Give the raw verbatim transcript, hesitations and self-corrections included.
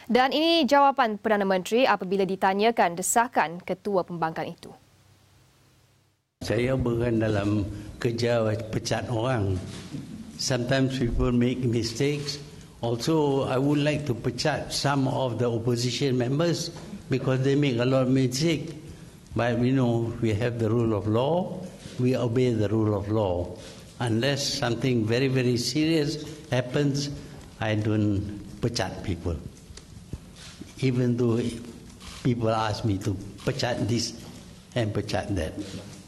Dan ini jawapan Perdana Menteri apabila ditanyakan desakan Ketua Pembangkang itu. Saya bukan dalam kerja pecat orang. Sometimes people make mistakes. Also, I would like to pecat some of the opposition members because they make a lot of mistakes. But we know we have the rule of law. We obey the rule of law. Unless something very, very serious happens, I don't pecat people. Even though people ask me to pecat this and pecat that.